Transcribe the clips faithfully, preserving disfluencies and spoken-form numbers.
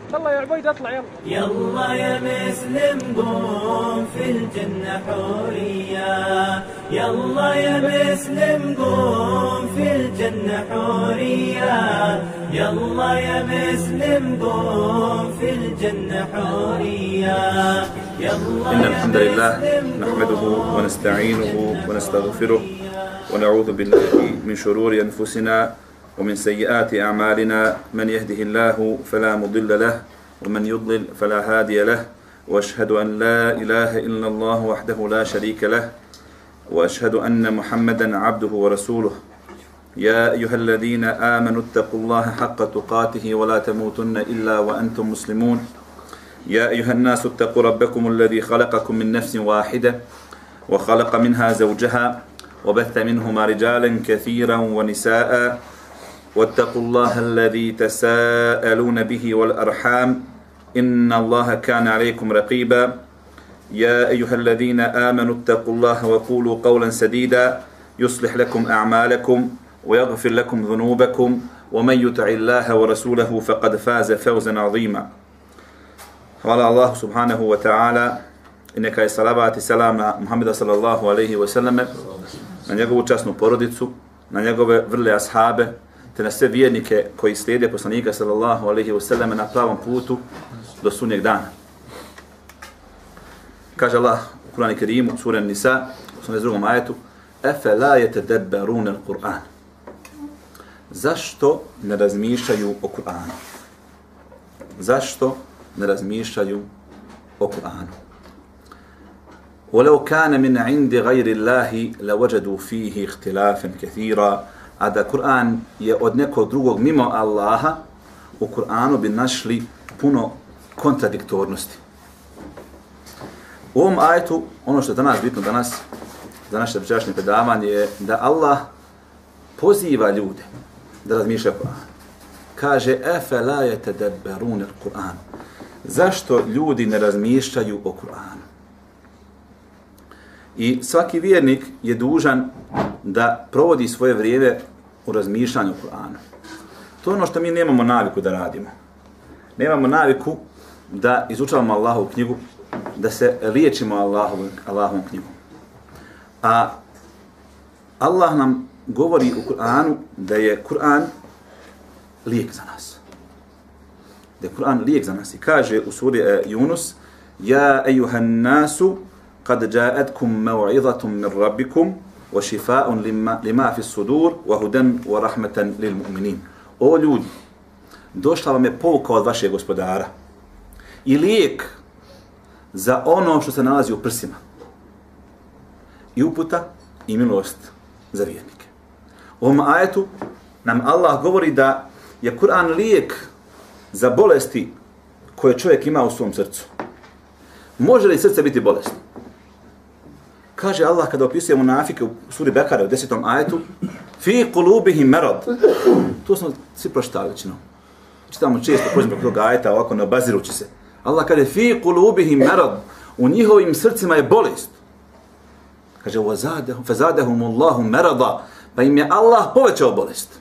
يلا يا عبيد اطلع يلا. يلا يا مسلم قوم في الجنة حورية، يلا يا مسلم قوم في الجنة حورية، يلا يا مسلم قوم في الجنة حورية. إن الحمد لله نحمده ونستعينه ونستغفره ونعوذ بالله من شرور أنفسنا ومن سيئات أعمالنا. من يهده الله فلا مضل له ومن يضلل فلا هادي له، وأشهد أن لا إله إلا الله وحده لا شريك له، وأشهد أن محمدا عبده ورسوله. يا أيها الذين آمنوا اتقوا الله حق تقاته ولا تموتن إلا وأنتم مسلمون. يا أيها الناس اتقوا ربكم الذي خلقكم من نفس واحدة وخلق منها زوجها وبث منهما رجالا كثيرا ونساء، واتقوا الله الذي تساءلون به والأرحام إن الله كان عليكم رقيبا. يا أيها الذين آمنوا اتقوا الله وقولوا قولا سديدا يصلح لكم أعمالكم ويغفر لكم ذنوبكم، ومن يطع الله ورسوله فقد فاز فوزا عظيما. Hvala Allahu subhanahu wa ta'ala i neka je salavat i salam na Muhammeda sallallahu alaihi wa sallame, na njegovu časnu porodicu, na njegove vrle ashabe, te na sve vjernike koji slijede poslanika sallallahu alaihi wa sallame na pravom putu do sunnjeg dana. Kaže Allah u Kur'anu Kerimu, sura Nisa, u osamdeset drugom ajetu: "Afala yatadabbaruna al-Qur'an." Zašto ne razmišljaju o Kur'anu? Zašto ne razmišljaju o Kur'anu? وَلَوْ كَانَ مِنْ عِنْدِ غَيْرِ اللَّهِ لَوَجَدُوا فِيهِ اخْتِلَافًا كَثِيرًا. A da Kur'an je od nekog drugog mimo Allaha, u Kur'anu bi našli puno kontradiktornosti. U ovom ajetu, ono što je danas bitno danas, za naše večerašnje predavanje, je da Allah poziva ljude da razmišljaju o Kur'anu. Kaže: "Afala yatadabbaruna al-Qur'an." Zašto ljudi ne razmišljaju o Kur'anu? I svaki vjernik je dužan da provodi svoje vrijeme u razmišljanju o Kur'anu. To je ono što mi nemamo naviku da radimo. Nemamo naviku da izučavamo Allahovu knjigu, da se liječimo Allahovom, Allahovom knjigom. A Allah nam govori u Kur'anu da je Kur'an lijek za nas. Da je Kur'an lijek za nas. I kaže u suri Yunus: "Ja ejuhan nasu, qad ja'atkum maw'izatun min rabbikum wa shifaa'un lima, lima fi sudur wa hudan wa rahmatan lil mu'minin." O ljudi, došla vam je pouka od vašeg gospodara i lijek za ono što se nalazi u prsima, i uputa i milost za vjernike. U ovom ajetu nam Allah govori da je Kur'an lijek za bolesti koje čovjek ima u svom srcu. Može li srce biti bolesno? Kaže Allah kada opisuje munafike u suri Bekare u desetom ajetu: "Fi qulubihim marad." To smo svi pročitali većinom. Čitamo često pođemo preko tog ajeta ovako ne obazirući se. Allah kaže: "Fi qulubihim marad." U njihovim srcima je bolest. Kaže: "Wazadahum fazadahumullahu marada." Pa im je Allah povećao bolest.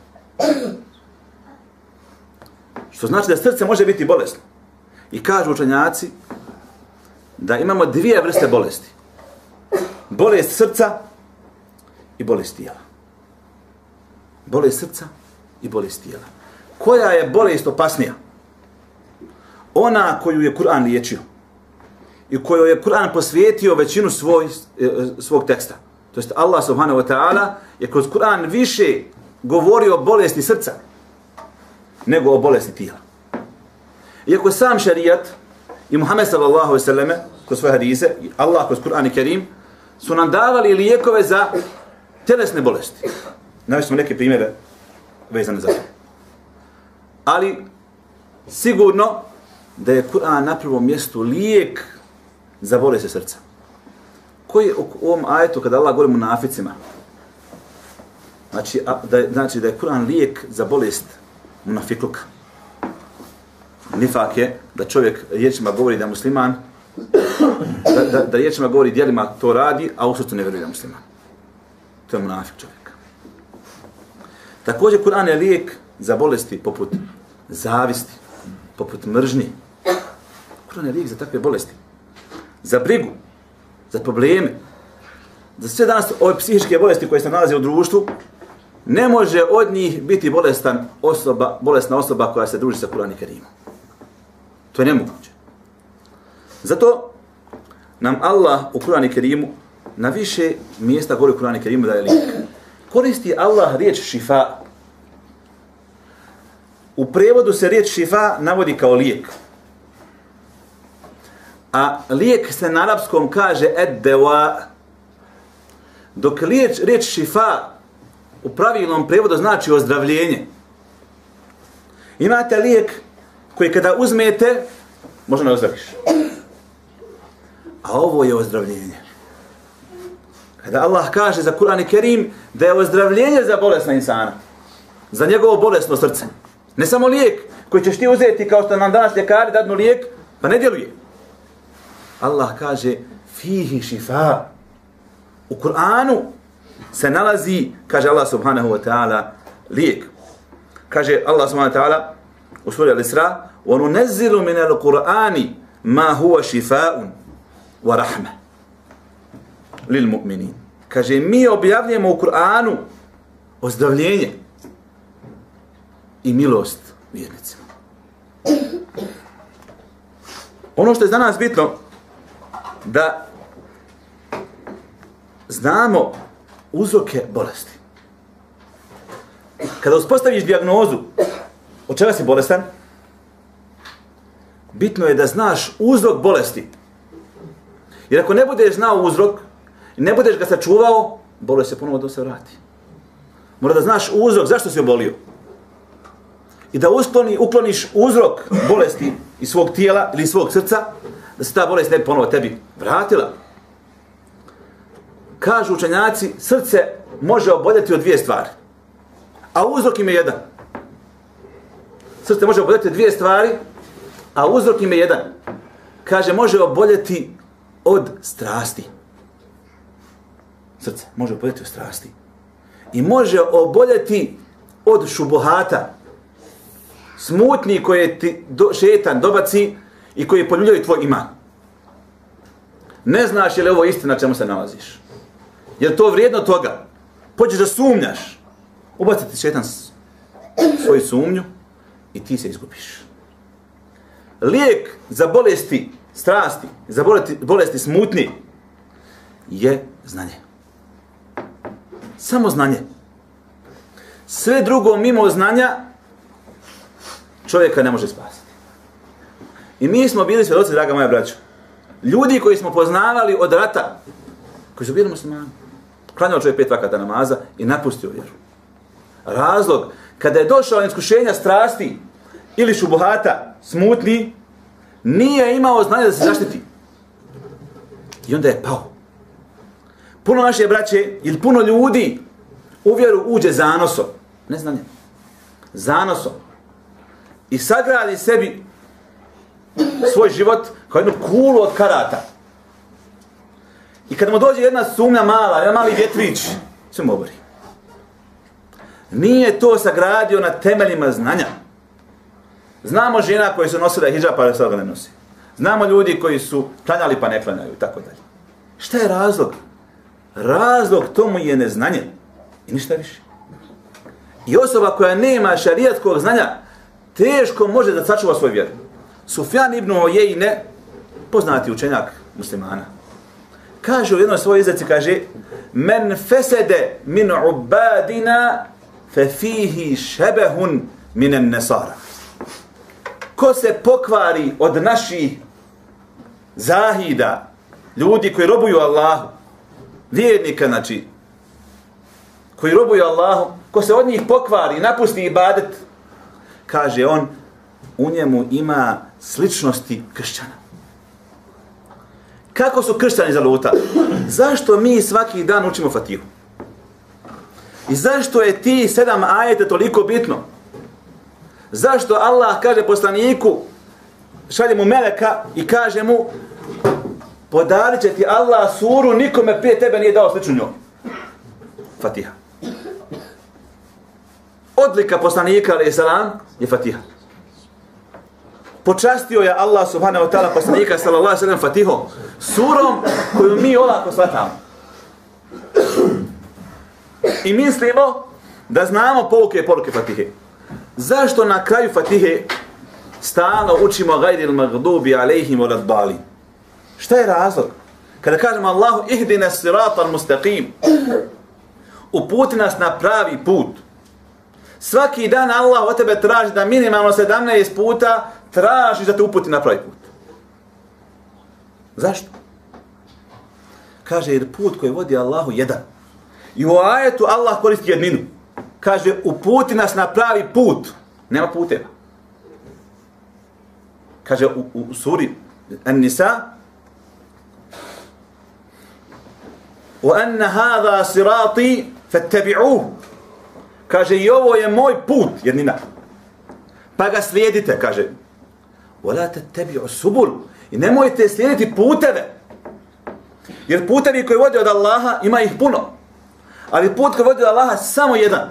Što znači da srce može biti bolesno. I kažu učenjaci da imamo dvije vrste bolesti. Bolest srca i bolest tijela. Bolest srca i bolest tijela. Koja je bolest opasnija? Ona koju je Kur'an liječio i koju je Kur'an posvijetio većinu svoj, svog teksta. To jest Allah subhanahu wa ta'ala je kroz Kur'an više govorio o bolesti srca nego o bolesti tijela. Iako sam šarijat i Muhammed sallallahu alejhi ve selleme kroz svoje hadise, Allah kroz Kur'an i Kerim su nam davali lijekove za tjelesne bolesti. Navesti smo neke primjere vezane za to. Ali sigurno da je Kur'an na prvom mjestu lijek za bolesti srca. Koji je u ovom ajetu kada Allah govori munaficima? Znači, a, da, znači da je Kur'an lijek za bolest munafikluka. Nifak je da čovjek riječima govori da je musliman, da, da, da riječima govori djelima to radi, a u srcu ne vjeruje da je musliman. To je munafik čovjek. Također Kur'an je lijek za bolesti poput zavisti, poput mržnje. Kur'an je lijek za takve bolesti. Za brigu, za probleme. Za sve danas ove psihičke bolesti koje se nalaze u društvu, ne može od njih biti bolestan osoba, bolesna osoba koja se druži sa Kur'anom i Kerimom. To je nemoguće. Zato nam Allah u Kur'anu i Kerimu na više mjesta govori u Kur'anu i Kerimu da je lijek. Koristi Allah riječ šifa. U prevodu se riječ šifa navodi kao lijek. A lijek se na arapskom kaže ed-dewa. Dok riječ, riječ šifa u pravilnom prevodu znači ozdravljenje. Imate lijek koji kada uzmete, možda ne ozdraviš. A ovo je ozdravljenje. Kada Allah kaže za Kur'an i Kerim da je ozdravljenje za bolesna insana, za njegovo bolesno srce. Ne samo lijek koji ćeš ti uzeti kao što nam danas ljekari dadnu lijek, pa ne djeluje. Allah kaže fihi šifa. U Kur'anu se nalazi, kaže Allah subhanahu wa ta'ala, lijek. Kaže Allah subhanahu wa ta'ala u suri Al-Isra وَنُنَزِّلُ مِنَ الْقُرْآنِ مَا هُوَ شِفَاءٌ وَرَحْمَةٌ لِلْمُؤْمِنِينَ. Kaže, mi objavljujemo u Kur'anu ozdravljenje i milost vjernicima. Ono što je za nas bitno, da znamo uzroke bolesti. Kada uspostaviš dijagnozu, od čega si bolestan, bitno je da znaš uzrok bolesti. Jer ako ne budeš znao uzrok, ne budeš ga sačuvao, bolest se ponovo do se vrati. Mora da znaš uzrok, zašto si obolio. I da uskloni, ukloniš uzrok bolesti iz svog tijela ili svog srca, da se ta bolest ne bi ponovo tebi vratila. Kažu učenjaci, srce može oboljeti od dvije stvari. A uzrok im je jedan. Srce može oboljeti od dvije stvari, a uzrok im je jedan. Kaže, može oboljeti od strasti. Srce može oboljeti od strasti. I može oboljeti od šubuhata. Smutnji koje ti do, šetan dobaci i koji poljuljaju tvoj iman. Ne znaš je li ovo istina na čemu se nalaziš. Je li to vrijedno toga? Pođeš da sumnjaš. Ubaciti šetan svoju sumnju i ti se izgubiš. Lijek za bolesti strasti, za bolesti, bolesti smutnji je znanje. Samo znanje. Sve drugo mimo znanja čovjeka ne može spasiti. I mi smo bili svjedoci, draga moja braćo, ljudi koji smo poznavali od rata, koji su bili muslimani, klanjao čovjek pet vakata namaza i napustio vjeru. Razlog, kada je došao iskušenja strasti ili šubuhata smutni, nije imao znanja da se zaštiti. I onda je pao. Puno naše braće ili puno ljudi u vjeru uđe zanosom. Ne znanjem. Zanosom. I sagradi sebi svoj život kao jednu kulu od karata. I kad mu dođe jedna sumnja mala, jedan mali vjetrić, sve mu obori. Nije to sagradio na temeljima znanja. Znamo žena koji su nosile hidžab pa sada ga ne nosi. Znamo ljudi koji su klanjali pa ne klanjaju i tako dalje. Šta je razlog? Razlog tomu je neznanje. I ništa više. I osoba koja nema šarijatskog znanja teško može da sačuva svoj vjeru. Sufjan ibn Uyeyne, poznati učenjak muslimana, kaže u jednoj svojoj izreci, kaže men fesede min ubadina fe fihi šebehun minen nesara. Ko se pokvari od naših zahida, ljudi koji robuju Allahu, vjernika, znači, koji robuju Allahu, ko se od njih pokvari, napusti ibadet, kaže on, u njemu ima sličnosti kršćana. Kako su kršćani zalutali? Zašto mi svaki dan učimo Fatihu? I zašto je ti sedam ajeta toliko bitno? Zašto Allah kaže poslaniku, šalje mu meleka i kaže mu, podarit će ti Allah suru, nikome prije tebe nije dao sličnu njoj. Fatiha. Odlika poslanika, alaih salam, je Fatiha. počastio je Allah subhanahu wa ta'ala poslanika sallallahu alejhi ve sellem Fatihom, surom koju mi olako shvatamo. I mislimo da znamo pouke i poruke Fatihe. Zašto na kraju Fatihe stalno učimo gajril magdubi alejhim waladdallin? Šta je razlog? Kada kažemo Allahu ihdina siratal mustaqim, uputi nas na pravi put. Svaki dan Allah od tebe traži da minimalno sedamnaest puta traži da te uputi na pravi put. Zašto? Kaže, jer put koji vodi Allahu jedan. I u ajetu Allah koristi jedninu. Kaže, uputi nas na pravi put. Nema puteva. Kaže u, u suri An-Nisa, وَأَنَّ هَذَا صِرَاطِي فَاتَّبِعُوهُ. Kaže, i ovo je moj put, jednina. Pa ga slijedite, kaže. وَلَا تَتَّبِعُوا السُّبُلُ. I nemojte slijediti puteve. Jer putevi koji vode od Allaha, ima ih puno. Ali put koji vodi od Allaha, samo jedan.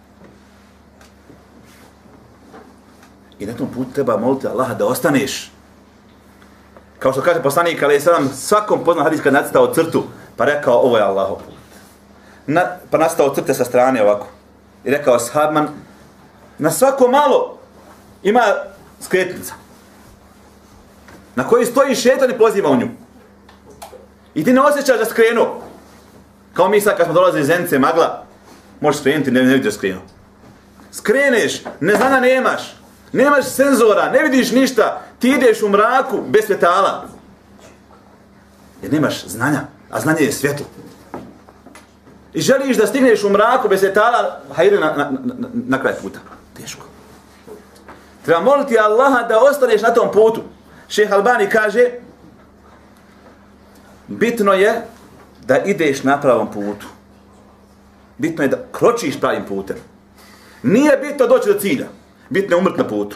I na tom putu treba moliti Allaha da ostaneš. Kao što kaže poslanik alejhi selam, svakom poznam hadis kad nacrtao crtu, pa rekao ovo je Allahov put. Na, pa nastao crte sa strane ovako. I rekao sahabman, na svako malo ima skretnica. Na kojoj stoji šetan i poziva u nju. I ti ne osjećaš da skrenuo. Kao mi sad kad smo dolazili iz Zenice, magla, možeš skrenuti, ne, ne vidiš skrenuo. Skreneš, neznanja nemaš. Nemaš senzora, ne vidiš ništa, ti ideš u mraku bez svjetala. Jer nemaš znanja, a znanje je svjetlo. I želiš da stigneš u mraku bez svjetala, hajde na, na, na, na kraj puta. Teško. Treba moliti Allaha da ostaneš na tom putu. Šejh Albani kaže, bitno je da ideš na pravom putu. Bitno je da kročiš pravim putem. Nije bitno doći do cilja. Bitno je umrt na putu.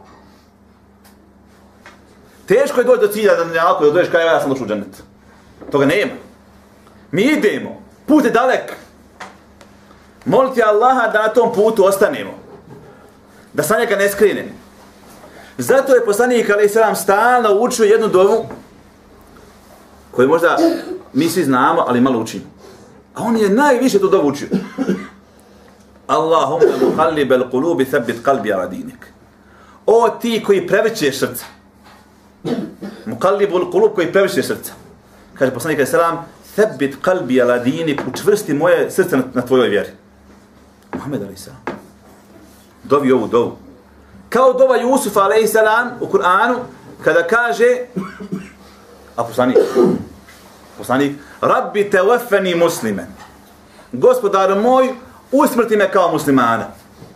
Teško je doći do cilja da ne alko da dođeš kaj ja sam došao u džennet. Toga nema. Mi idemo. Put je dalek. Moliti Allaha da na tom putu ostanemo. Da sa njega ne skrenemo. Zato je poslanik alejhi selam stalno učio jednu dovu koju možda mi svi znamo, ali malo učimo. A on je najviše tu dovu učio. Allahumma muqallibal qulubi thabbit qalbi ala dinik. O ti koji prevrćeš srca. Muqallibul qulub koji prevrćeš srca. Kaže poslanik alejhi selam, thabbit qalbi ala dinik, učvrsti moje srce na, na tvojoj vjeri. Muhammed alejhi selam dovi ovu dovu. Kao dova Jusufa alejhi selam u Kur'anu kada kaže, a poslanik, poslanik, Rabbi tawaffani musliman. Gospodar moj, usmrti me kao muslimana.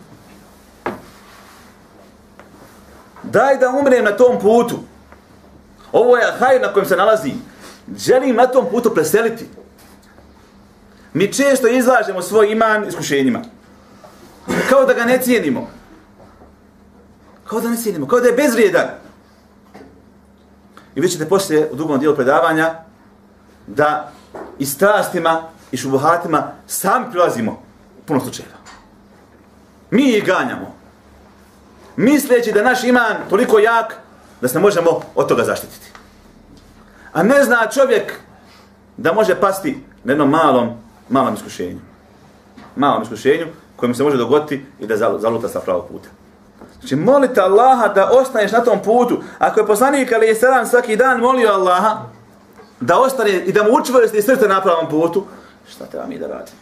Daj da umrem na tom putu. Ovo je hajr na kojem se nalazi. Želim na tom putu preseliti. Mi često izlažemo svoj iman iskušenjima. Kao da ga ne cijenimo. Kao da ne cijenimo. Kao da je bezvrijedan. I vi ćete poslije u drugom dijelu predavanja da i strastima i šubuhatima sami prilazimo puno slučajeva. Mi ih ganjamo. Misleći da naš iman toliko jak da se možemo od toga zaštititi. A ne zna čovjek da može pasti na jednom malom, malom iskušenju. Malom iskušenju kojem se može dogoditi i da zaluta sa pravog puta. Znači molite Allaha da ostaneš na tom putu. Ako je poslanik alejhi selam svaki dan molio Allaha da ostane i da mu učvrsti srce na pravom putu, šta treba mi da radimo?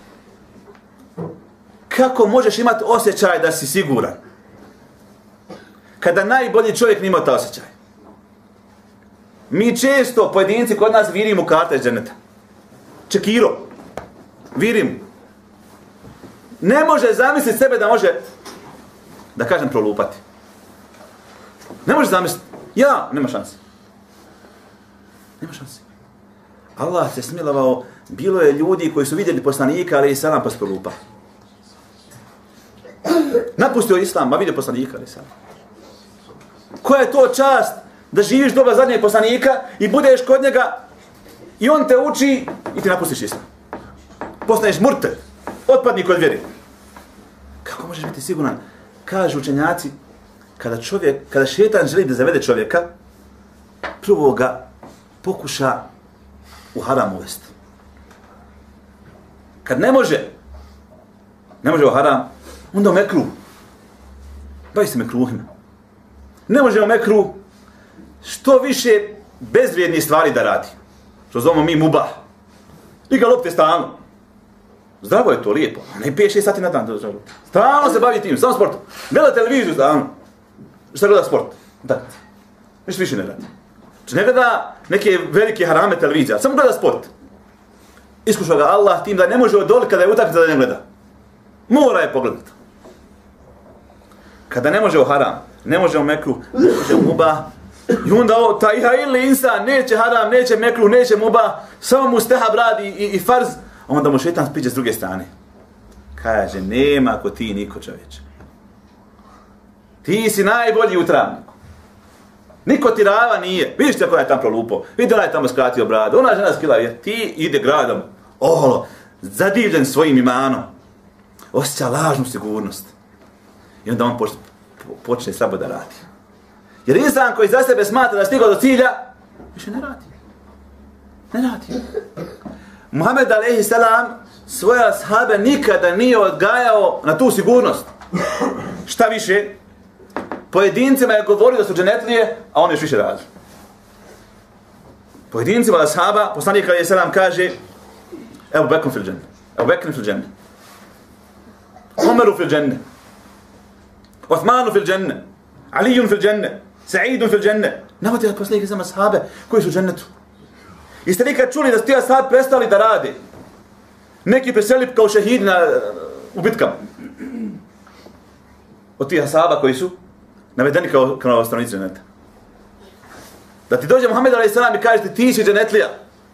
Kako možeš imati osjećaj da si siguran? Kada najbolji čovjek nima ta osjećaj. Mi često, pojedinci kod nas, virimo karte iz dženeta. Čekiro. Virim. Ne može zamisliti sebe da može, da kažem, prolupati. Ne može zamisliti. Ja, nema šanse. Nema šanse. Allah se smilovao, bilo je ljudi koji su vidjeli poslanika, ali i salam pa se prolupa. Napustio islam, a vidio poslanika, ali i salam. Koja je to čast da živiš doba zadnjeg poslanika i budeš kod njega i on te uči i ti napustiš islam. Postaneš murted, otpadnik od vjeri. Kako možeš biti siguran? Kažu učenjaci, kada čovjek, kada šetan želi da zavede čovjeka, prvo ga pokuša u haram uvesti. Kad ne može, ne može u haram, onda u mekruh. Bavi se mekruhima. Ne može u mekruh što više bezvrijednih stvari da radi. Što zovemo mi mubah. Igra lopte stalno. Zdravo je to, lijepo. Ne pije šest sati na dan. Stalno se bavi tim, samo sportom. Gleda televiziju stalno. Šta gleda sport? Da. Ništa više ne radi. Znači ne gleda neke velike harame televizija, samo gleda sport. Iskušao ga Allah tim da ne može odoliti kada je utakmica da ne gleda. Mora je pogledati. Kada ne može u haram, ne može u mekruh, ne može u mubah, i onda ovo, taj ili insan, neće haram, neće mekruh, neće mubah, samo mu stehab radi i, i farz, onda mu šetan spiđe s druge strane. Kaže, nema ko ti niko, čovječe. Ti si najbolji u travniku. Niko ti rava nije. Vidiš te koja je tam prolupo. Vidi ona je tamo skratio bradu. Ona žena skila, jer ti ide gradom. Oholo, zadivljen svojim imanom. Osjeća lažnu sigurnost. I onda on počne, počne slabo da radi. Jer insan koji za sebe smatra da stigao do cilja, više ne radi. Ne radi. Muhammed alejhi selam svoje ashabe nikada nije odgajao na tu sigurnost. Šta više, pojedincima je govorio da su dženetlije, a on još više radi. Pojedincima ashaba, poslanik alejhi selam kaže: Ebu Bekr fil dženne, Ebu Bekr fil dženne, Umaru fil dženne, Osmanu fil dženne, Alijun fil dženne, Sa'idun fil dženne. Navodi od poslanika sama ashabe koji su u džennetu. Jeste nikad čuli da su ti ashabi prestali da rade? Neki preseli kao šehidi na, u bitkama. Od tih ashaba koji su navedeni kao, kao stanovnici dženeta. Da ti dođe Muhammed alejhi selam i kaže ti, ti si dženetlija.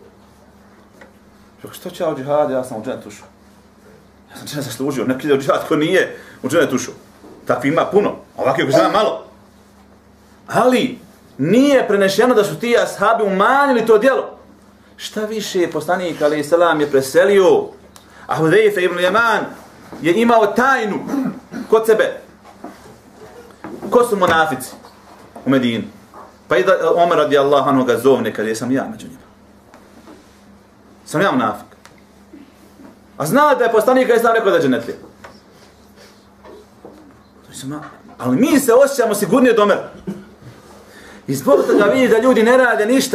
Što će ja u džihadu, ja sam u dženet ušao. Ja sam dženet zaslužio, neki ide u džihad ko nije u dženet ušao. Takvi ima puno, ovakvi ko zna malo. Ali nije prenešeno da su ti ashabi umanjili to djelo. Šta više, poslanik alejhi selam je preselio, a Hudejfe ibn Yaman je imao tajnu kod sebe. Ko su munafici u Medini? Pa i da Omer radijallahu anhu ga zovne kad je sam ja među njima. Sam ja munafik. A zna da je poslanik alejhi selam rekao da je dženetlija. Ali mi se osjećamo sigurnije od Omera. I zbog toga vidi da ljudi ne rade ništa.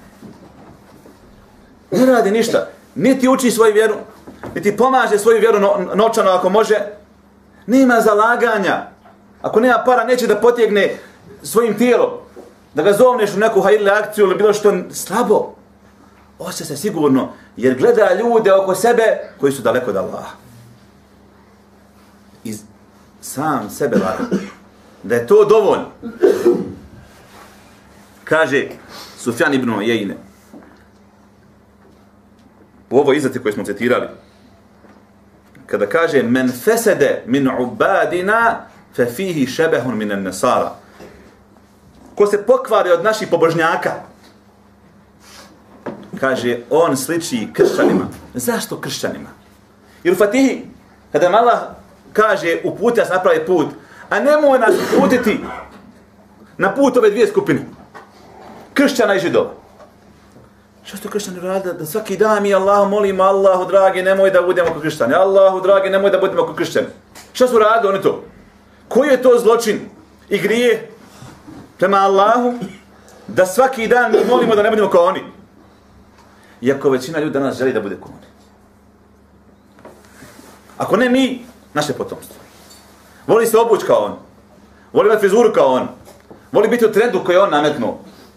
Ne rade ništa. Niti uči svoju vjeru, niti pomaže svoju vjeru no, novčano ako može. Nema zalaganja. Ako nema para, neće da potjegne svojim tijelom. Da ga zovneš u neku hajirle akciju ili bilo što slabo. Osjeća se sigurno, jer gleda ljude oko sebe koji su daleko od Allaha. I sam sebe laga. Da je to dovoljno. Kaže Sufjan ibn Uyeyne u ovoj izreci koju smo citirali, kada kaže men fesede min ubadina fe fihi šebehun min nesara, ko se pokvari od naših pobožnjaka, kaže on sliči kršćanima. Zašto kršćanima? Jer u Fatihi kada nam Allah kaže uputi nas napravi put, a nemoj nas uputiti na put ove dvije skupine, kršćana i židova. Što su kršćani rade? Da svaki dan mi Allahu molimo, Allahu dragi, nemoj da budemo kao kršćani. Allahu dragi, nemoj da budemo kao kršćani. Što su rade oni to? Koji je to zločin i grije prema Allahu da svaki dan mi molimo da ne budemo kao oni? Iako većina ljudi danas želi da bude kao oni. Ako ne mi, naše potomstvo. Voli se obući kao on. Voli imati frizuru kao on. Voli biti u trendu koji je on nametnuo.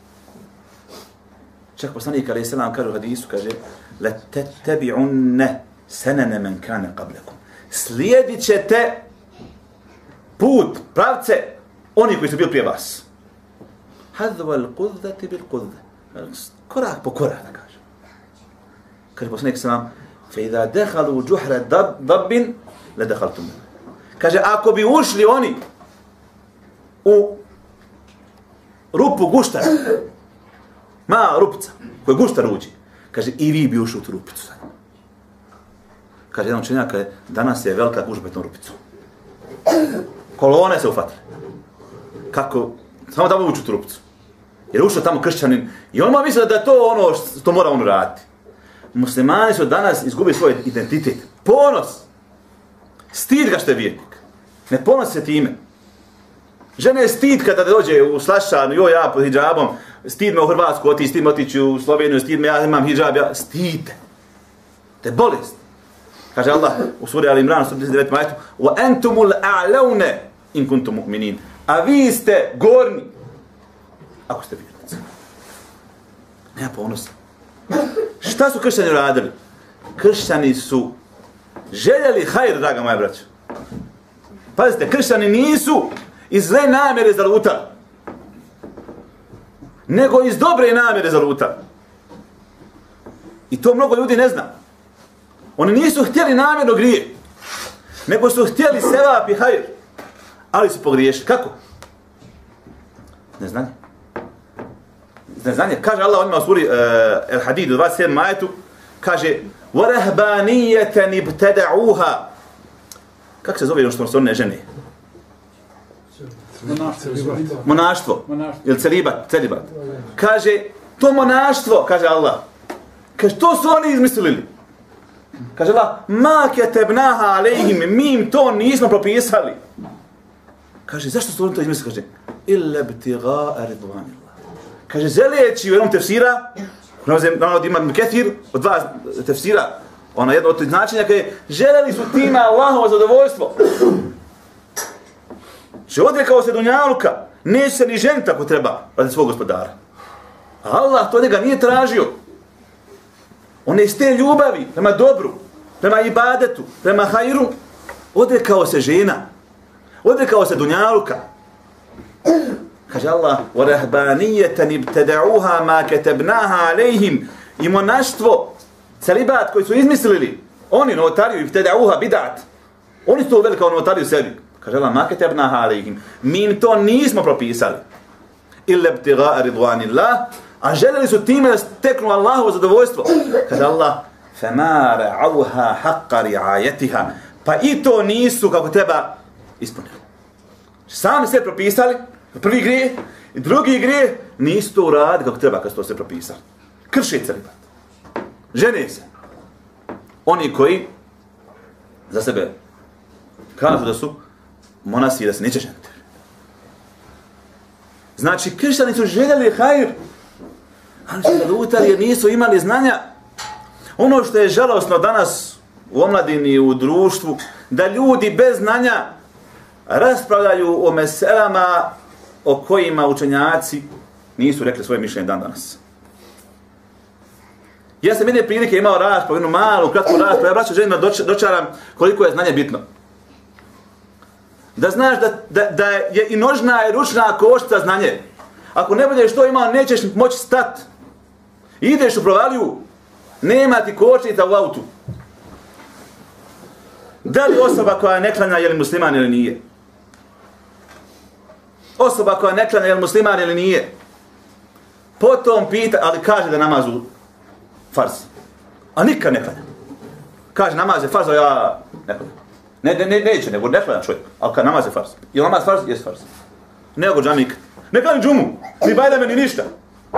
Čak poslanik alejhi selam kaže u hadisu, kaže la tattabi'unna sanana man kana qablakum. Slijedit ćete put, pravce oni koji su bili prije vas. Hadwa al-qudhati bil-qudhah. Korak po korak, da kaže. Kaže poslanik selam, fa idha dakhalu juhra dabbin la dakhaltum. Kaže, ako bi ušli oni u rupu guštara, mala rupica, koja guštar uđi, kaže, i vi bi ušli u tu rupicu. Kaže, jedan učenjak, danas je velika gužba u rupicu. Kolone se ufatile. kako, samo tamo ući u trupcu. Jer ušao tamo kršćanin i on ma misle da je to ono što mora on raditi. Muslimani su danas izgubili svoj identitet. Ponos. Stid ga što je vjernik. Ne ponosi se time. Žene je stid kada dođe u Slašanu, joj ja pod hidžabom, stid me u Hrvatsku otići, stid me otići u Sloveniju, stid me ja imam hidžab, ja, stid. To je bolest. Kaže Allah u suri Al Imran, sto trideset devetom ajetu, وَأَنْتُمُ الْأَعْلَوْنَ إِنْ كُنْتُمْ مُؤْمِنِينَ. A vi ste gorni, ako ste vjernici. Nema ponosa. Šta su kršćani radili? Kršćani su željeli hajr, draga moja braća. Pazite, kršćani nisu iz zle namjere zalutali, nego iz dobre namjere zalutali. I to mnogo ljudi ne zna. Oni nisu htjeli namjerno grije, nego su htjeli sevap i hajr, ali su pogriješili. Kako? Neznanje. Neznanje. Kaže Allah odmah u suri uh, El Hadid u dvadeset sedmom ajetu, kaže وَرَهْبَانِيَّةً ابْتَدَعُوهَا. Kako se zove ono što se one žene? Monaštvo. Ili celibat, celibat. Kaže, to monaštvo, kaže Allah, kaže, to su oni izmislili. Kaže Allah, ma ketebnaha alejhim, mi im to nismo propisali. Kaže, zašto su oni to izmislili? Kaže, illa btigaa ridvanillah. Kaže, želeći u jednom tefsira, ono ima Ketir, od dva tefsira, ona jedno od značenja, kaže, željeli su time Allahovo zadovoljstvo. Že odrekao se dunjaluka, neće se ni ženiti ako treba radi svog gospodara. A Allah to njega nije tražio. On je iz te ljubavi, prema dobru, prema ibadetu, prema hajru, odrekao se žena, odrekao se dunjaluka. Kaže Allah, وَرَهْبَانِيَّةً ابْتَدَعُوهَا مَا كَتَبْنَاهَا عَلَيْهِمْ. I monaštvo, celibat koji su izmislili, oni novotariju, ibteda'uha, bidat, oni su to uveli kao novotariju sebi. Kaže Allah, ma ketebnaha alejhim. Mi im to nismo propisali. Illa ibtigaa ridwanillah. A željeli su time da steknu Allahovo zadovoljstvo. Kaže Allah, fama ra'awha haqqa ri'ayatiha. Pa i to nisu kako treba ispunili. Sami sve propisali, prvi grijeh, i drugi grijeh, nisu to uradili kako treba kad su to sve propisali. Krše celibat. Žene se. Oni koji za sebe kažu da su monasi, da se neće ženiti. Znači, kršćani su željeli hajr, ali su zalutali jer nisu imali znanja. Ono što je žalosno danas u omladini i u društvu, da ljudi bez znanja raspravljaju o meselama o kojima učenjaci nisu rekli svoje mišljenje dan danas. Ja sam jedne prilike imao raspravu, jednu malu, kratku raspravu, ja braću želim da dočaram koliko je znanje bitno. Da znaš da, da, da je i nožna i ručna koštica znanje. Ako ne budeš to imao, nećeš moći stati. Ideš u provaliju, nema ti kočnica u autu. Da li osoba koja ne klanja je li musliman ili nije? Osoba koja ne klanja je li musliman ili nije? Potom pita, ali kaže da namazu farz. A nikad ne klanja. Kaže namaz je farz, a ja ne klanja. Ne, ne, ne, neće, nego ne klanja čovjek. Ali kad namaz je farz. Je namaz farz? Jes farz. Ne go džamik. Ne klanja džumu. Ni bajdame, ni ništa.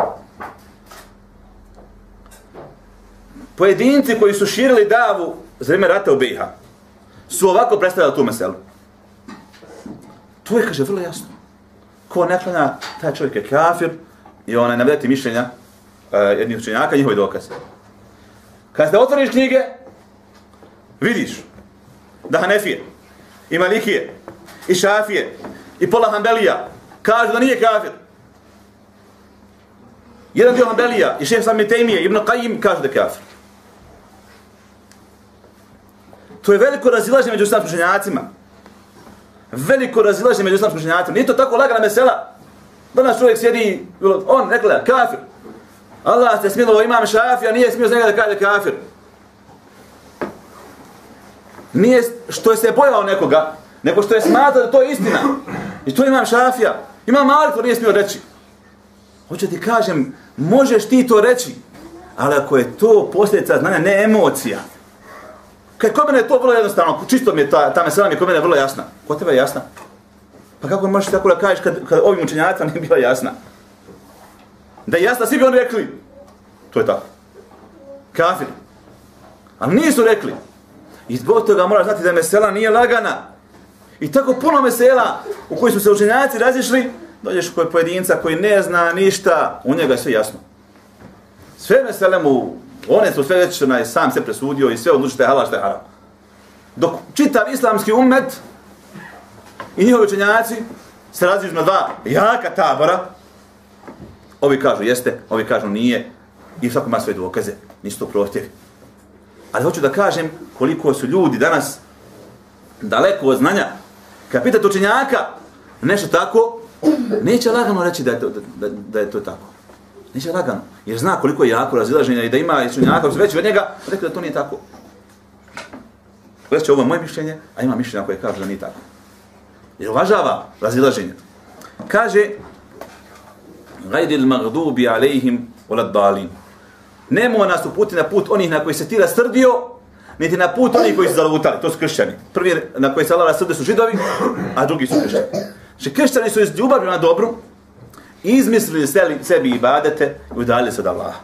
Pojedinci koji su širili davu za vrijeme rata u B i H su ovako predstavljali tu meselu. To je, kaže, vrlo jasno. Ko ne klanja, taj čovjek je kafir i onaj navedeti mišljenja uh, jednih učenjaka, njihovi dokaze. Kad se otvoriš knjige, vidiš da Hanefije, i Malikije, i Šafije, i pola Hanbelija kažu da nije kafir. Jedan dio Hanbelija i šejh Ibn Tejmije, Ibn Qajim kažu da je kafir. To je veliko razilaženje među islamskim učenjacima. Veliko razilaženje među islamskim učenjacima. Nije to tako lagana mesela. Danas čovjek sjedi, on ne gleda, kafir. Allah se smilovao, imam Šafija, nije smio za njega da kaže kafir. Nije što je se bojao nekoga, nego što je smatrao da to je istina. I to imam Šafija. Imam Malik, to nije smio reći. Hoće ti kažem, možeš ti to reći, ali ako je to posljedica znanja, ne emocija. Kaj kod mene je to vrlo jednostavno, čisto mi je ta, ta mesela mi je kod mene vrlo jasna. Kod tebe je jasna? Pa kako možeš tako da kažeš kad, kad ovim učenjacima nije bila jasna? Da je jasna, svi bi oni rekli. To je tako. Kafiri. Ali nisu rekli. I zbog toga mora znati da mesela nije lagana. I tako puno mesela u koji su se učenjaci razišli, dođeš kod pojedinca koji ne zna ništa, u njega je sve jasno. Sve mesele mu, one su sve već onaj, sam se presudio i sve odluči što je halal, što je haram. Dok čitav islamski ummet i njihovi učenjaci se razišli na dva jaka tabora, ovi kažu jeste, ovi kažu nije, i svako ima sve dokaze, nisu to prohtjevi. Ali hoću da kažem koliko su ljudi danas daleko od znanja. Kad pitate učenjaka nešto tako, neće lagano reći da je to, da, da je to tako. Neće lagano, jer zna koliko je jako razilaženja i da ima učenjaka koji su veći od njega, rekli da to nije tako. Reći ovo je moje mišljenje, a ima mišljenja koje kaže da nije tako. Jer uvažava razilaženje. Kaže Gajdil magdubi alejhim waladdalin. Nemoj nas uputi na put onih na koji se ti rastrdio, niti na put onih koji su zalutali. To su kršćani. Prvi na koji se Allah rastrdio su židovi, a drugi su kršćani. Znači kršćani su iz ljubavi na dobru izmislili sebi ibadete i udaljili se od Allaha.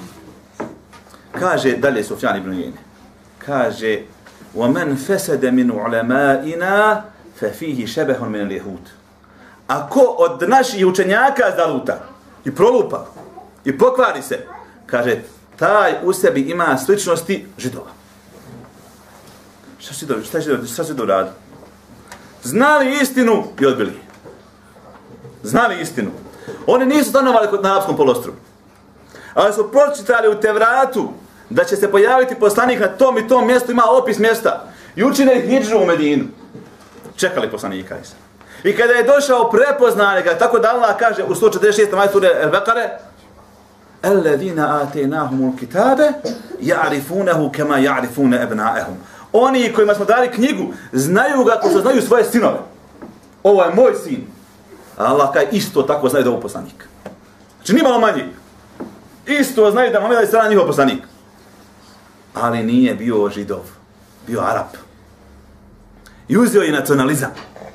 Kaže dalje Sufjan ibn Uyeyne. Kaže وَمَنْ فَسَدَ مِنْ عُلَمَائِنَا فَفِيهِ شَبَهٌ مِنَ الْيَهُودِ. Ako od naših učenjaka zaluta i prolupa i pokvari se, kaže, taj u sebi ima sličnosti židova. Šta su židovi, šta židovi, šta su židovi radi? Znali istinu i odbili. Znali istinu. Oni nisu stanovali na Arapskom poluostrvu. Ali su pročitali u Tevratu da će se pojaviti poslanik na tom i tom mjestu, ima opis mjesta. I učine ih hidžu u Medinu. Čekali poslanika Isa. I kada je došao prepoznali ga, tako da Allah kaže u sto četrdeset šestom ajetu sure El-Bekare, Alladina atainahumul kitabe ya'rifunahu kama ya'rifuna abna'ahum. Oni kojima smo dali knjigu znaju ga kao što znaju svoje sinove. Ovo je moj sin. A Allah kaže isto tako znaju da je ovo poslanik. Znači nimalo manji. Isto znaju da Muhammed je njihov poslanik. Ali nije bio Židov, bio Arap. I uzeo je nacionalizam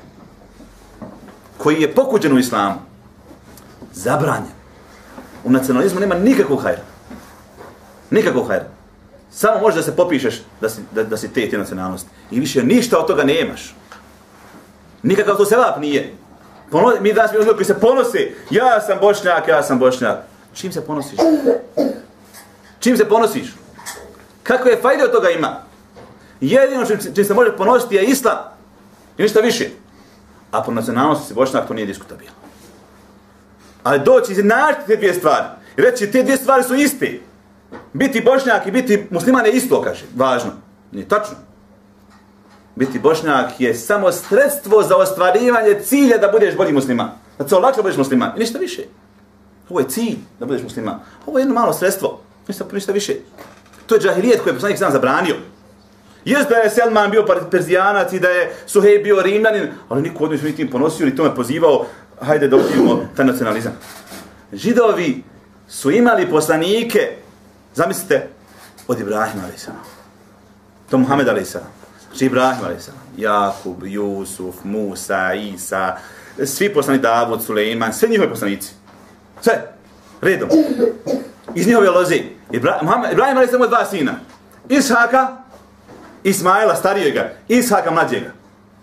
koji je pokuđen u islamu. Zabranjen. U nacionalizmu nema nikakvog hajra. Nikakvog hajra. Samo možeš da se popišeš da si, da, da si te te nacionalnosti. I više ništa od toga nemaš. Nikakav to sevap nije. Pono, mi danas mi ljudi koji se ponose, ja sam Bošnjak, ja sam Bošnjak. Čim se ponosiš? Čim se ponosiš? Kako je fajde od toga ima? Jedino čim, čim se može ponositi je islam. I ništa više. A po nacionalnosti si Bošnjak, to nije diskutabilno. Ali doći izjednačiti te dvije stvari. I reći, te dvije stvari su iste. Biti Bošnjak i biti musliman je isto, kaže. Važno. Nije tačno. Biti Bošnjak je samo sredstvo za ostvarivanje cilja da budeš bolji musliman. Da se olakše budeš musliman. I ništa više. Ovo je cilj da budeš musliman. Ovo je jedno malo sredstvo. Ništa, ništa više. To je džahilijet koji je poslanik sam zabranio. Jest da je Selman bio Perzijanac i da je Suhejb bio Rimljanin, ali niko od njih su tim ponosio i tome pozivao, hajde da uđimo taj nacionalizam. Židovi su imali poslanike, zamislite, od Ibrahima alejhi do Muhameda alejhi selam. Znači Ibrahim alejhi selam, Jakub, Jusuf, Musa, Isa, svi poslanici, Davud, Sulejman, sve njihovi poslanici. Sve, redom. Iz njihove loze. Ibra Ibrahim alejhi selam dva sina. Ishaka, Ismaila starijega, Ishaka mlađega.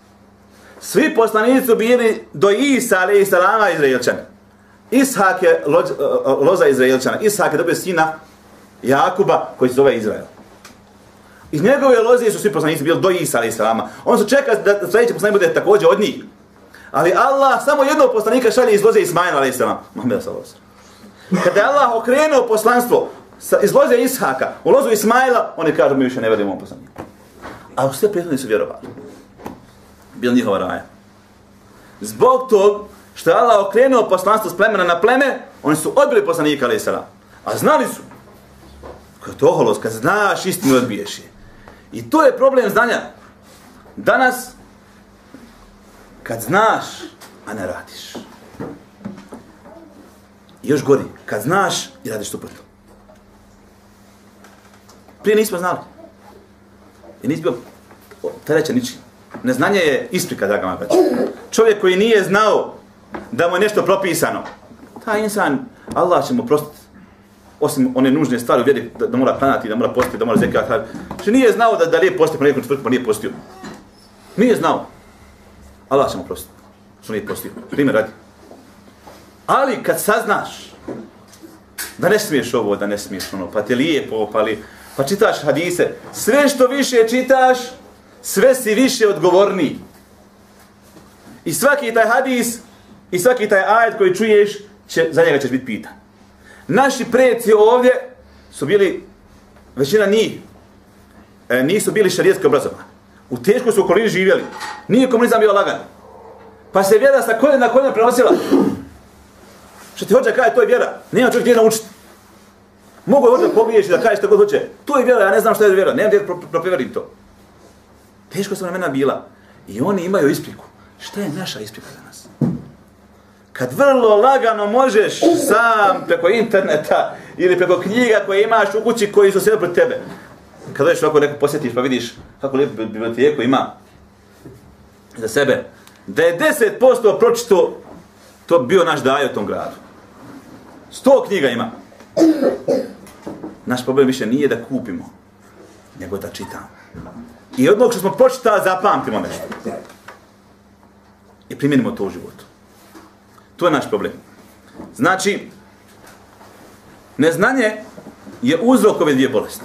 Svi poslanici su bili do Isa alejhi selama Izraelčani. Ishak je loz, loza Izraelčana. Ishak je dobio sina Jakuba koji se zove Izrael. Iz njegove loze su svi poslanici bili do Isa alejhi selama. On su čekali da sljedeći poslanik bude također od njih. Ali Allah samo jednog poslanika šalje iz loze Ismaila alejhi selam. Muhammed sallallahu alejhi ve sellem. Kada je Allah okrenuo poslanstvo iz loze Ishaka u lozu Ismaila, oni kažu mi više ne vjerujemo ovom poslaniku. A sve prethodni su vjerovali. Bil njihova raja. Zbog tog što je Allah okrenuo poslanstvo s plemena na pleme, oni su odbili poslanika alejhi selam. A znali su. Kad je to oholost, kad znaš istinu odbiješ je. I to je problem znanja. Danas, kad znaš, a ne radiš. I još gori, kad znaš i radiš suprotno. Prije nismo znali. I nisi bio treća ničim. Neznanje je isprika, draga moja braćo. Čovjek koji nije znao da mu je nešto propisano, taj insan, Allah će mu prostiti. Osim one nužne stvari u vjeri, da, da mora klanjati, da mora postiti, da mora zekat. Znači nije znao da, da nije postio po nekom četvrtku, pa nije postio. Nije znao. Allah će mu prostiti. Što nije postio. Primjer radi. Ali kad saznaš da ne smiješ ovo, da ne smiješ ono, pa ti je lijepo, pa, li, pa čitaš hadise, sve što više čitaš, sve si više odgovorniji. I svaki taj hadis, i svaki taj ajet koji čuješ, će, za njega ćeš biti pitan. Naši preci ovdje su bili, većina njih, e, nisu bili šarijetski obrazovani. U teškoj su okolini živjeli. Nije komunizam bio lagan. Pa se vjera sa koljena na koljena prenosila. Što ti hoće kaže, to je vjera. Nema čovjek gdje naučiti. Mogu je hoće pogriješiti da kaže što god hoće. To je vjera, ja ne znam što je vjera. Nemam gdje propreverim to. Teško su vremena bila. I oni imaju ispriku. Šta je naša isprika danas? Kad vrlo lagano možeš sam preko interneta ili preko knjiga koje imaš u kući koji su sve pred tebe. Kad dođeš ovako neko posjetiš pa vidiš kako lijepu biblioteku ima za sebe. Da je deset posto pročito, to bio naš daje u tom gradu. Sto knjiga ima. Naš problem više nije da kupimo, nego da čitamo. I od onog što smo pročitali zapamtimo nešto. I primjenimo to u životu. To je naš problem. Znači, neznanje je uzrok ove dvije bolesti.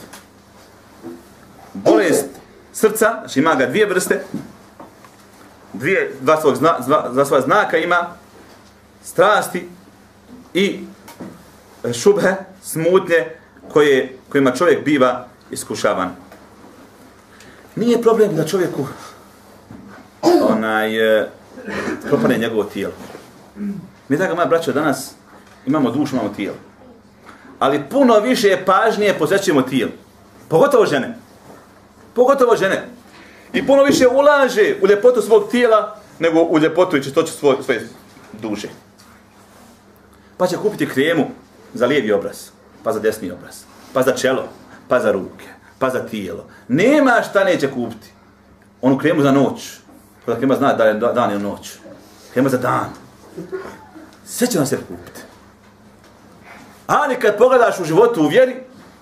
Bolest srca, znači ima ga dvije vrste, dvije, dva, svog zna, dva, dva svoja znaka ima, strasti i šubhe, smutnje koje, kojima čovjek biva iskušavan. Nije problem da čovjeku onaj, propane njegovo tijelo. Mi tako, moja braćo, danas imamo dušu, imamo tijelo. Ali puno više pažnje posvećujemo tijelu. Pogotovo žene. Pogotovo žene. I puno više ulaže u ljepotu svog tijela nego u ljepotu i čistoću svoje, svoje duše. Pa će kupiti kremu za lijevi obraz, pa za desni obraz, pa za čelo, pa za ruke, pa za tijelo. Nema šta neće kupiti. Onu kremu za noć. Kada krema zna da je dan ili noć. Krema za dan. Sve će vam se kupiti. Ali kad pogledaš u životu u vjeri,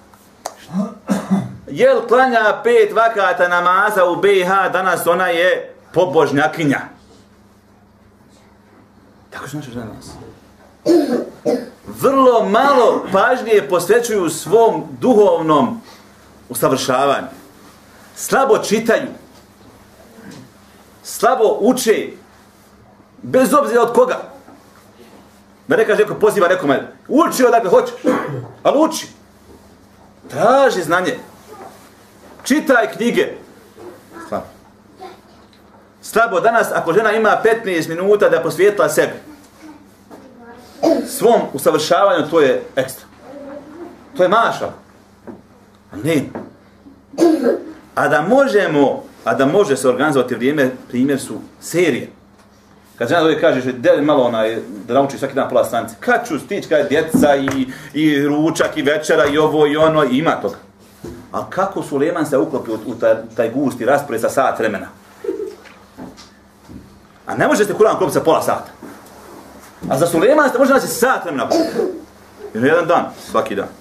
jel klanja pet vakata namaza u B i H, danas ona je pobožnjakinja. Tako što znači danas. Vrlo malo pažnje posvećuju svom duhovnom usavršavanju. Slabo čitaju. Slabo uče. Bez obzira od koga. Da ne kaže neko poziva nekome, uči odakle hoćeš, ali uči. Traži znanje. Čitaj knjige. Slabo. Slabo danas, ako žena ima petnaest minuta da posvijetla sebi, svom usavršavanju, to je ekstra. To je maša. Ne. A da možemo, a da može se organizovati vrijeme, primjer su serije. Kad žena dođe kažeš, deli malo onaj, da nauči svaki dan pola stranice. Kad ću stići, kada je djeca i, i ručak i večera i ovo i ono, i ima toga. A kako Suleman se uklopi u, u taj, taj gusti raspored sa sat vremena? A ne možete Kur'an uklopiti sa pola sata. A za Suleman se može naći sat vremena. Ili jedan dan, svaki dan.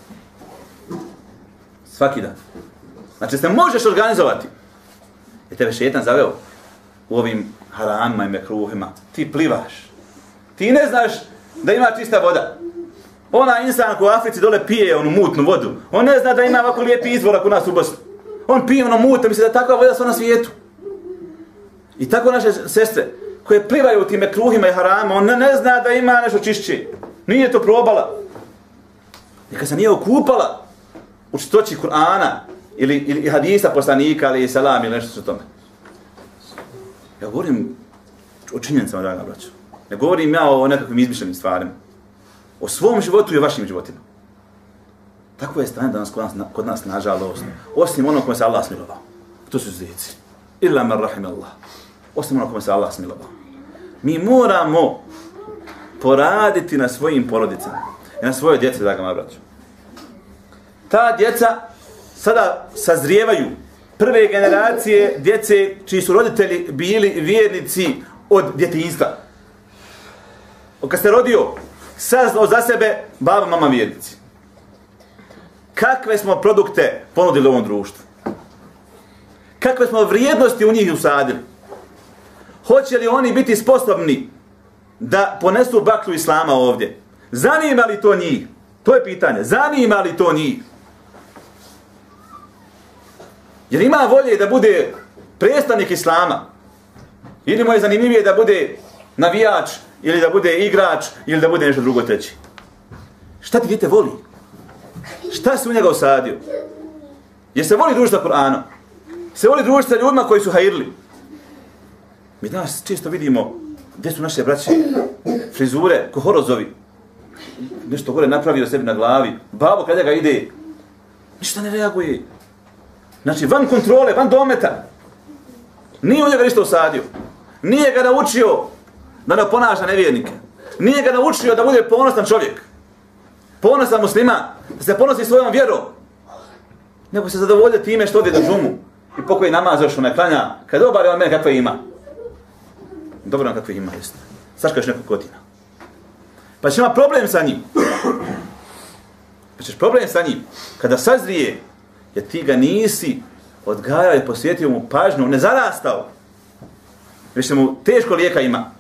Svaki dan. Znači se možeš organizovati. Je tebe šetan zaveo u ovim haramima i mekruhima. Ti plivaš. Ti ne znaš da ima čista voda. Ona insan ko u Africi dole pije onu mutnu vodu. On ne zna da ima ovako lijepi izvor ako nas u Bosni. On pije ono mutno, misli da takva voda su na svijetu. I tako naše sestre koje plivaju u tim mekruhima i haramima, on ne zna da ima nešto čišće. Nije to probala. I kad se nije okupala u čistoći Kur'ana ili, ili hadisa poslanika ili salam ili nešto su tome. Ja govorim o činjenicama, draga braćo. Ne govorim ja o nekakvim izmišljenim stvarima. O svom životu i o vašim životima. Tako je stanje danas kod nas, kod nas nažalost. Osim ono kome se Allah smilovao. To su zvici. Illa man rahim Allah. Osim ono kome se Allah smilovao. Mi moramo poraditi na svojim porodicama. I na svojoj djeci, draga moja braćo. Ta djeca sada sazrijevaju prve generacije djece čiji su roditelji bili vjernici od djetinjstva. Kad se rodio, saznao za sebe baba, mama vjernici. Kakve smo produkte ponudili ovom društvu? Kakve smo vrijednosti u njih usadili? Hoće li oni biti sposobni da ponesu baklu islama ovdje? Zanima li to njih? To je pitanje. Zanima li to njih? Jer ima volje da bude predstavnik islama? Ili mu je zanimljivije da bude navijač, ili da bude igrač, ili da bude nešto drugo treći? Šta ti dijete voli? Šta se u njega usadio? Jer se voli družiti sa Kur'anom? Se voli družiti sa ljudima koji su hajirli? Mi danas često vidimo gdje su naše braće, frizure, ko horozovi. Nešto gore napravio sebi na glavi. Babo kada ga ide, ništa ne reaguje. Znači, van kontrole, van dometa. Nije u njega ništa usadio. Nije ga naučio da ne ponaša nevjernike. Nije ga naučio da bude ponosan čovjek. Ponosan musliman, da se ponosi svojom vjerom. Nego se zadovolje time što ode do džumu i pokoji namaz još ne klanja. Kad obari on mene kakve ima. Dobro on kakve ima, jeste. Sačkaš nekog godina. Pa ćeš ima problem sa njim. Pa ćeš problem sa njim. Kada sazrije, jer ti ga nisi odgajao i posvetio mu pažnju, ne zarastao. Već mu teško lijeka ima.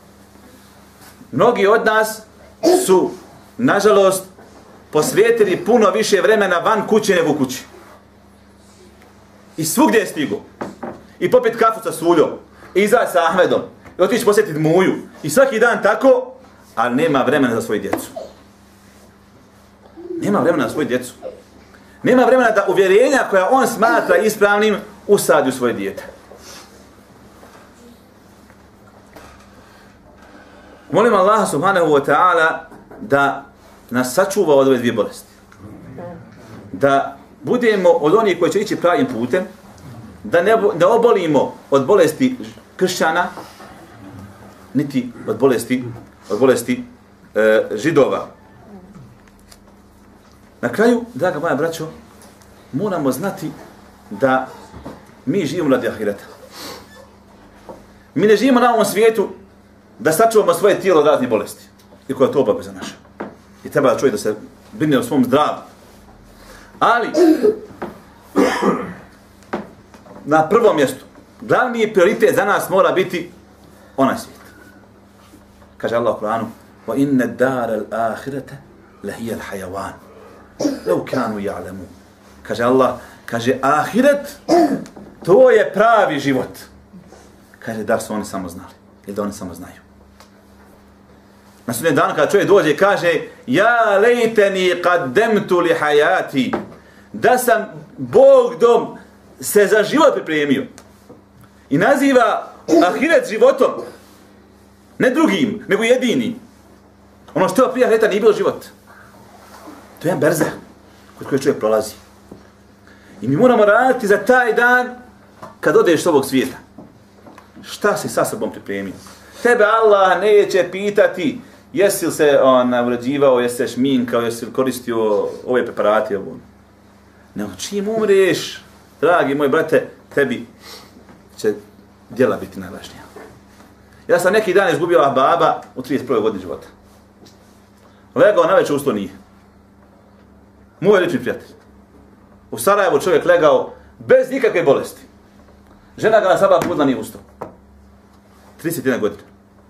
Mnogi od nas su, nažalost, posvetili puno više vremena van kuće nego u kući. I svugdje je stigo. I popit kafu sa suljom. I izaći sa Ahmedom. I otići posjetiti muju. I svaki dan tako, ali nema vremena za svoju djecu. Nema vremena za svoju djecu. Nema vremena da uvjerenja koja on smatra ispravnim usadi u svoje dijete. Molim Allaha subhanahu wa ta'ala da nas sačuva od ove dvije bolesti. Da budemo od onih koji će ići pravim putem, da ne da obolimo od bolesti kršćana, niti od bolesti, od bolesti e, židova. Na kraju, draga moja braćo, moramo znati da mi živimo radi ahireta. Mi ne živimo na ovom svijetu da sačuvamo svoje tijelo od raznih bolesti. I koja je to obaveza naša. I treba da čovjek da se brine o svom zdravlju. Ali, na prvom mjestu, glavni prioritet za nas mora biti onaj svijet. Kaže Allah u Kur'anu: وَإِنَّ الدَّارَ الْآخِرَةَ لَهِيَ الْحَيَوَانِ لَوْ كَانُوا يَعْلَمُونَ. Kaže Allah, kaže ahiret, to je pravi život. Kaže da su oni samo znali. Ili da oni samo znaju. Na sudnjem danu kada čovjek dođe i kaže: ja lejteni qaddemtu li hayati, da sam Bog dom se za život pripremio. I naziva ahiret životom. Ne drugim, nego jedini. Ono što je prije ahireta nije bilo život. To je jedan berzah kod koje čovjek prolazi. I mi moramo raditi za taj dan kad odeš s ovog svijeta. Šta si sa sobom pripremio? Tebe Allah neće pitati jesi li se on urađivao, jesi se šminkao, jesi li koristio ove preparate. Nego čim umreš, dragi moj brate, tebi će djela biti najvažnija. Ja sam neki dan izgubio baba u trideset prvoj godini života. Legao na večer, usto nije. Moj lični prijatelj. U Sarajevu čovjek legao bez nikakve bolesti. Žena ga na sabah budila, nije ustao. trideset jedna godina.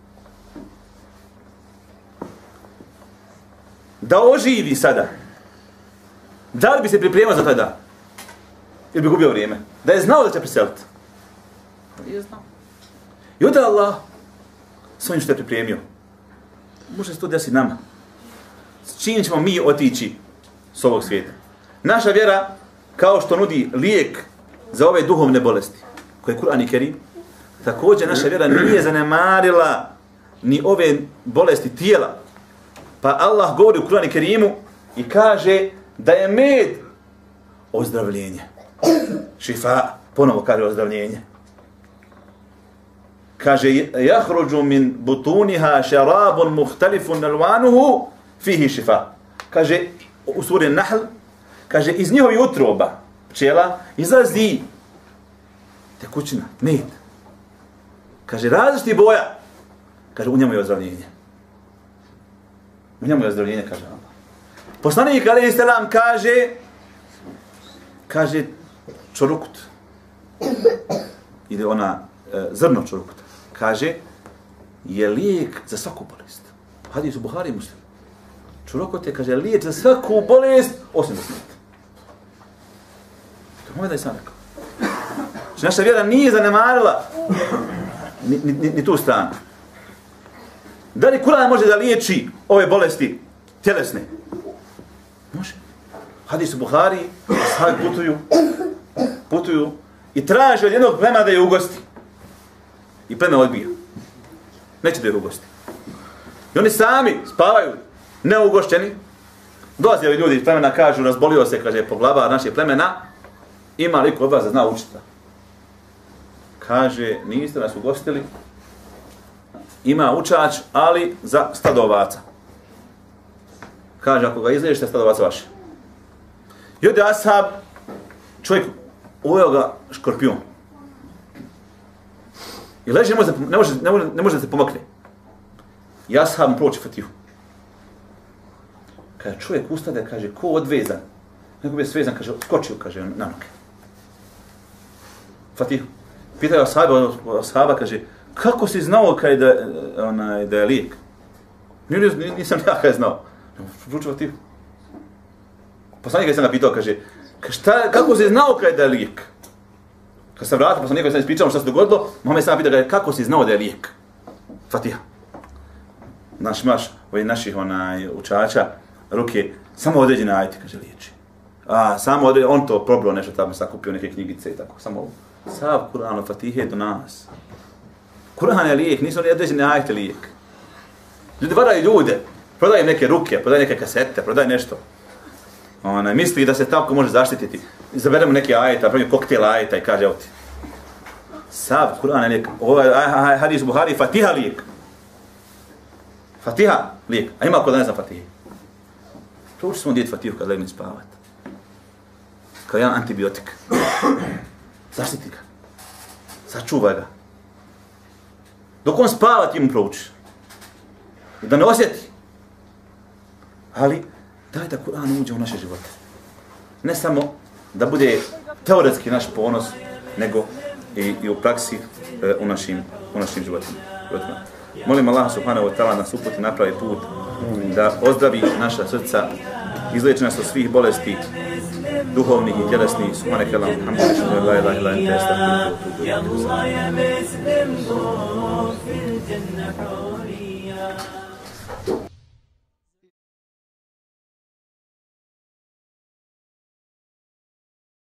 Da oživi sada. Da li bi se pripremao za taj dan? Ili bi gubio vrijeme? Da je znao da će preseliti? Nije znao. I onda Allah s ovim što je pripremio. Može se to desiti nama. S čim ćemo mi otići s ovog svijeta? Naša vjera, kao što nudi lijek za ove duhovne bolesti, koje je Kur'an i Kerim, također naša vjera nije zanemarila ni ove bolesti tijela. Pa Allah govori u Kur'anu i Kerimu i kaže da je med ozdravljenje. Šifa, ponovo kaže ozdravljenje. Kaže: jahruđu min butuniha šarabun muhtalifun alvanuhu fihi šifa. Kaže u suri Nahl, kaže iz njihovi utroba pčela izlazi tekućina, med. Kaže, različiti boja. Kaže, u njemu je ozdravljenje. U njemu je ozdravljenje, kaže Allah. Poslanik alejhi selam kaže, kaže, čorukut. Ili ona, e, zrno čorukuta. Kaže, je lijek za svaku bolest. Hadis u Buhari i Muslim. Čorokut je, kaže, lijek za svaku bolest, osim za smrt. To je moj da je sam rekao. Znači, naša vjera nije zanemarila ni, ni, ni, ni tu stranu. Da li Kur'an može da liječi ove bolesti tjelesne? Može. Hadis u Buhari, ashabi putuju, putuju i traže od jednog plemena da je ugosti. I pleme odbija. Neće da je ugosti. I oni sami spavaju neugošćeni. Dolaze ovi ljudi iz plemena, kažu, razbolio se, kaže, poglavar našeg plemena, ima li ko od vas da zna učiti? Kaže, niste nas ugostili, ima učač, ali za stadovaca. Kaže, ako ga izliječite, stadovaca vaše. I ode ashab, čovjek, uveo ga škorpion. I leži, ne može, ne može, ne može, ne može da se pomakne. I ashab mu proći fatihu. Kaže, čovjek ustade, kaže, ko odvezan? Neko bi je svezan, kaže, skočio, kaže, na noge. Fatihu. Pitaju ashaba, ashaba, kaže, kako si znao kaj da, onaj, da je lijek? Nije, nisam ja kaj znao. Pručio Fatihu. Poslanika sam ga pitao, kaže, šta, kako si znao kaj da je lijek? Kad sam vratio, poslanika sam ispričao šta se dogodilo, mama je sam pitao, kaže, kako si znao da je lijek? Fatiha. Naš maš, ovi naših onaj, učača, ruke, samo određene ajte, kaže, liječi. A, samo određene, on to probao nešto tamo, sakupio neke knjigice i tako, samo sav Kur'an od Fatihe do nas. Kur'an je lijek, nisu oni određene ajte lijek. Ljudi varaju ljude, prodaju neke ruke, prodaju neke kasete, prodaju nešto. Ona misli da se tako može zaštititi. Izaberemo neke ajeta, pravimo koktel ajeta i kaže, evo ti. Sav Kur'an je lijek. Ovo je hadis u Buhari, Fatiha lijek. Fatiha lijek. A ima ko da ne zna Fatihe? Prouči smo djeti Fatihu kad legne spavat. Kao jedan antibiotik. Zaštiti ga. Sačuvaj ga. Dok on spava ti mu proučiš. I da ne osjeti. Ali, daj da Kur'an uđe u naše živote. Ne samo da bude teoretski naš ponos, nego i, i u praksi e, u, našim, u našim životima. Molim Allah subhanahu wa ta'ala nas uputi na pravi put, da ozdravi naša srca, izliječi nas od svih bolesti, duhovnih i tjelesnih. Subhanaka Allahumma wa bihamdika, la ilaha illa anta, astaghfiruka wa atubu ilayk.